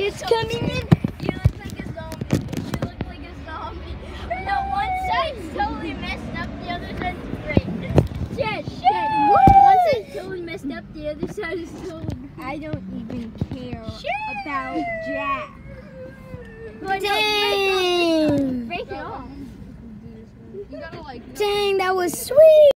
It's coming in. You look like a zombie. You look like a zombie. No, one side's totally messed up, the other side's great. Shit. One side's totally messed up, the other side is totally. I don't even care about Jack. Dang. Break it off. Dang, that was sweet.